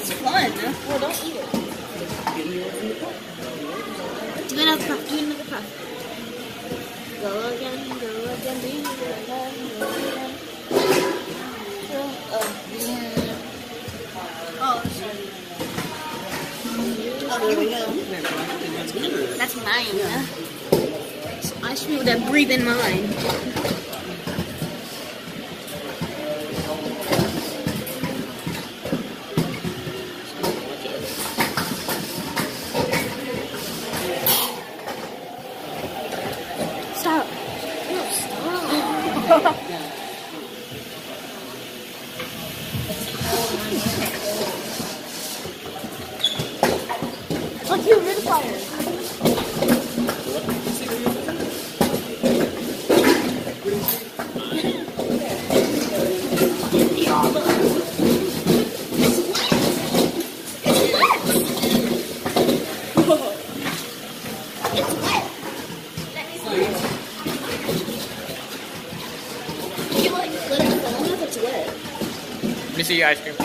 It's fun. Well, don't eat it. Do another puff. Do another puff. Go again, do it again. Go again. Oh, sorry. Oh, here we go. That's mine. So ice cream with that breathing mind. Stop. No, stop. Look, you rid of fire. Let me see your ice cream.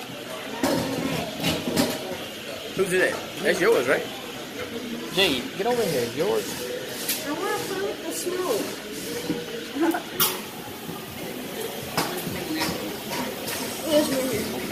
Whose is that? That's yours, right? Jade, get over here. Yours. I want to play with the smoke. Where's your